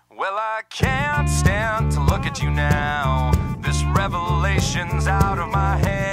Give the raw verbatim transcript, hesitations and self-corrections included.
Well, I can't stand to look at you now. This revelation's out of my hands.